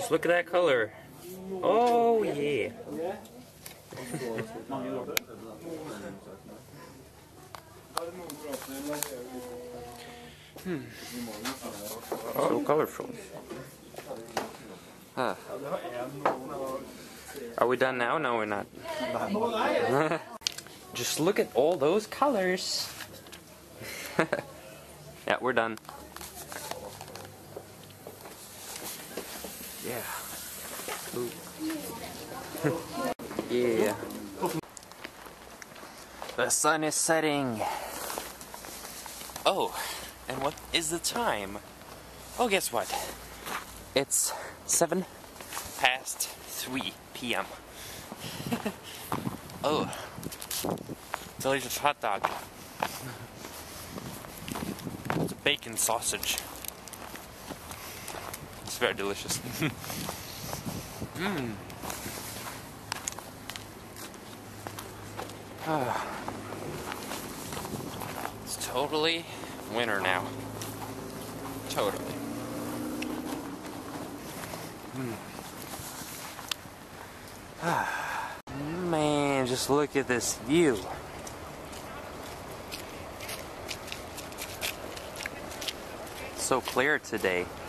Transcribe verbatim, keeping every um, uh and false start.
Just look at that color. Oh yeah. Hmm. So colorful. Huh. Are we done now? No, we're not. Just look at all those colors. Yeah, we're done. Yeah. Yeah. The sun is setting. Oh, and what is the time? Oh, guess what? It's seven past three p m Oh, delicious hot dog. It's a bacon sausage. It's very delicious. Mmm. Ah. It's totally winter now. Totally. Mm. Ah. Man, just look at this view. It's so clear today.